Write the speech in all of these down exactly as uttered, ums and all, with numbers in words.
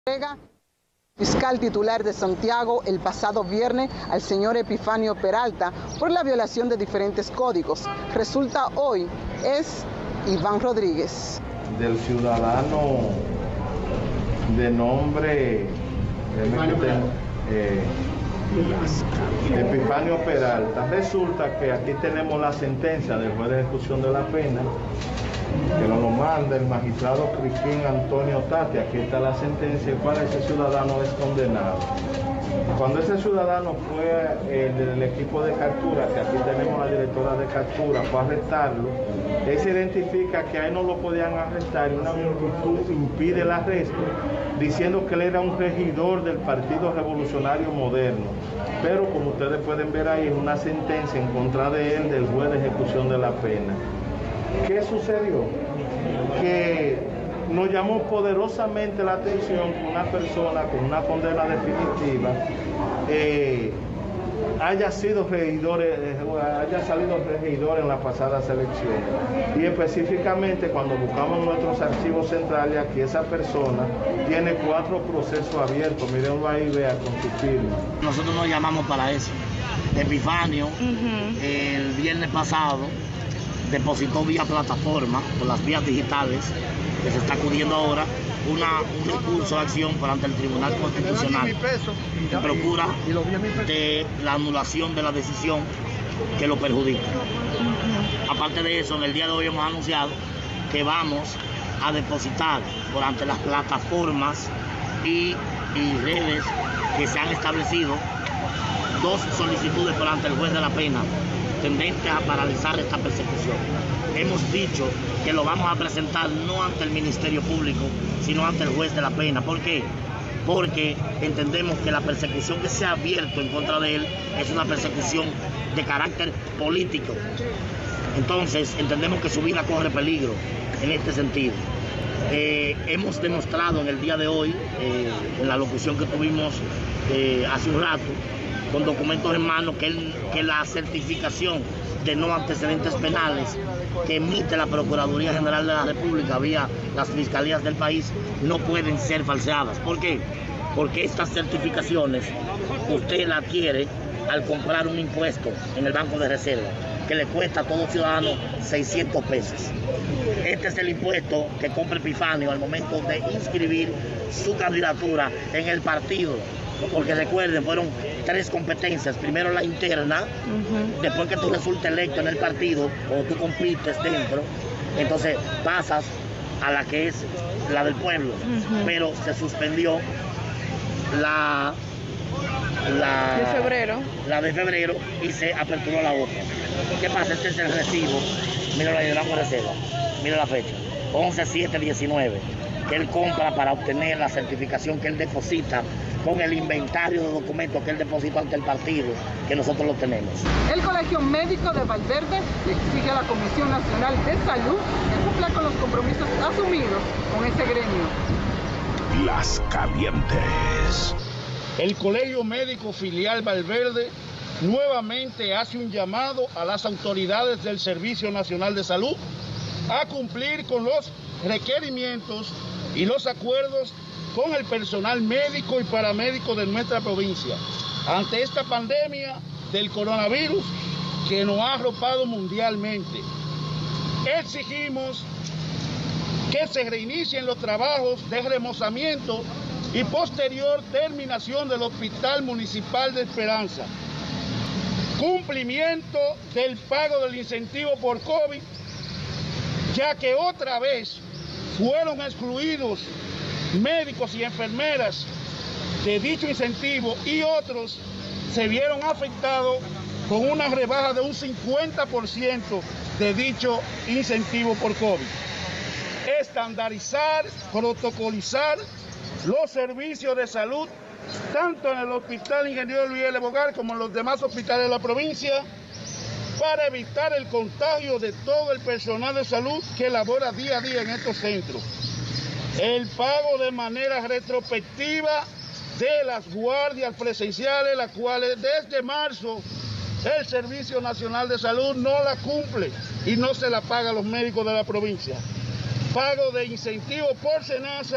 entrega fiscal titular de Santiago el pasado viernes al señor Epifanio Peralta por la violación de diferentes códigos. Resulta hoy es Iván Rodríguez. Del ciudadano de nombre eh, Epifanio Peralta. Resulta que aquí tenemos la sentencia del juez de ejecución de la pena, que nos lo manda el magistrado Cristín Antonio Tati. Aquí está la sentencia para ese ciudadano es condenado. Cuando ese ciudadano fue eh, del equipo de captura, que aquí tenemos la directora de captura, fue a arrestarlo, él se identifica que a él no lo podían arrestar y una multitud impide el arresto, diciendo que él era un regidor del Partido Revolucionario Moderno. Pero como ustedes pueden ver ahí, es una sentencia en contra de él del juez de ejecución de la pena. ¿Qué sucedió? Que nos llamó poderosamente la atención que una persona con una condena definitiva eh, haya sido regidor, eh, haya salido regidor en las pasadas elecciones. Y específicamente cuando buscamos nuestros archivos centrales, aquí esa persona tiene cuatro procesos abiertos. Mírenlo ahí, vea con su firma. Nosotros nos llamamos para eso. Epifanio, uh-huh. el viernes pasado, depositó vía plataforma, por las vías digitales, que se está acudiendo ahora, una, un recurso de acción ante el Tribunal Constitucional que procura de la anulación de la decisión que lo perjudica. Aparte de eso, en el día de hoy hemos anunciado que vamos a depositar por ante las plataformas y, y redes que se han establecido dos solicitudes por ante el juez de la pena tendentes a paralizar esta persecución. Hemos dicho que lo vamos a presentar no ante el Ministerio Público, sino ante el juez de la pena. ¿Por qué? Porque entendemos que la persecución que se ha abierto en contra de él es una persecución de carácter político. Entonces, entendemos que su vida corre peligro en este sentido. Eh, hemos demostrado en el día de hoy, eh, en la locución que tuvimos eh, hace un rato, con documentos en mano, que, él, que la certificación de no antecedentes penales que emite la Procuraduría General de la República vía las fiscalías del país no pueden ser falseadas. ¿Por qué? Porque estas certificaciones usted la adquiere al comprar un impuesto en el Banco de Reserva, que le cuesta a todo ciudadano seiscientos pesos. Este es el impuesto que compra Epifanio al momento de inscribir su candidatura en el partido. Porque recuerden, fueron tres competencias. Primero la interna, uh-huh. después que tú resultes electo en el partido o tú compites dentro, entonces pasas a la que es la del pueblo. Uh-huh. Pero se suspendió la, la de febrero. La de febrero y se aperturó la otra. ¿Qué pasa? Este es el recibo. Mira la de la reserva. Mira la fecha. once siete diecinueve. Que él compra para obtener la certificación que él deposita con el inventario de documentos que él deposita ante el partido, que nosotros lo tenemos. El Colegio Médico de Valverde le exige a la Comisión Nacional de Salud que cumpla con los compromisos asumidos con ese gremio. Las Calientes. El Colegio Médico Filial Valverde nuevamente hace un llamado a las autoridades del Servicio Nacional de Salud a cumplir con los requerimientos y los acuerdos con el personal médico y paramédico de nuestra provincia ante esta pandemia del coronavirus que nos ha arropado mundialmente. Exigimos que se reinicien los trabajos de remozamiento y posterior terminación del Hospital Municipal de Esperanza. Cumplimiento del pago del incentivo por COVID, ya que otra vez fueron excluidos médicos y enfermeras de dicho incentivo y otros se vieron afectados con una rebaja de un cincuenta por ciento de dicho incentivo por COVID. Estandarizar, protocolizar los servicios de salud, tanto en el Hospital Ingeniero Luis L. Bogar como en los demás hospitales de la provincia, para evitar el contagio de todo el personal de salud que labora día a día en estos centros. El pago de manera retrospectiva de las guardias presenciales, las cuales desde marzo el Servicio Nacional de Salud no la cumple y no se la paga a los médicos de la provincia. Pago de incentivo por SENASA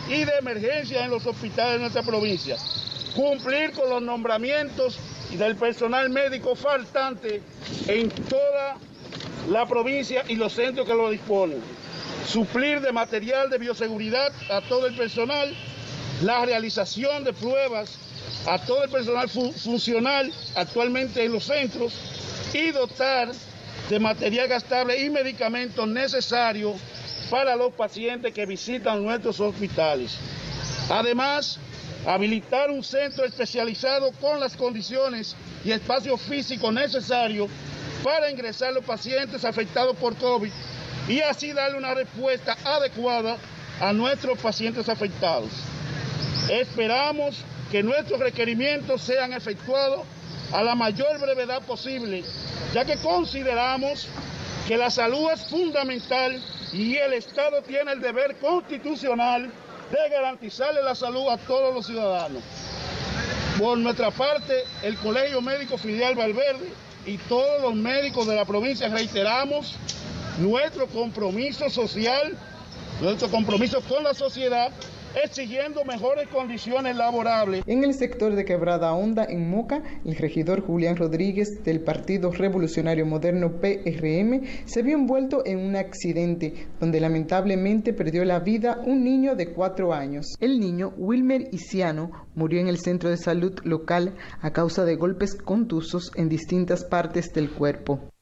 y de emergencia en los hospitales de nuestra provincia. Cumplir con los nombramientos del personal médico faltante en toda la provincia y los centros que lo disponen. Suplir de material de bioseguridad a todo el personal, la realización de pruebas a todo el personal fu funcional actualmente en los centros y dotar de material gastable y medicamentos necesarios para los pacientes que visitan nuestros hospitales. Además, habilitar un centro especializado con las condiciones y espacio físico necesarios para ingresar los pacientes afectados por COVID y así darle una respuesta adecuada a nuestros pacientes afectados. Esperamos que nuestros requerimientos sean efectuados a la mayor brevedad posible, ya que consideramos que la salud es fundamental y el Estado tiene el deber constitucional de garantizarle la salud a todos los ciudadanos. Por nuestra parte, el Colegio Médico Filial Valverde y todos los médicos de la provincia reiteramos nuestro compromiso social, nuestro compromiso con la sociedad, exigiendo mejores condiciones laborables. En el sector de Quebrada Honda, en Moca, el regidor Julián Rodríguez del Partido Revolucionario Moderno P R M se vio envuelto en un accidente donde lamentablemente perdió la vida un niño de cuatro años. El niño, Wilmer Isiano, murió en el centro de salud local a causa de golpes contusos en distintas partes del cuerpo.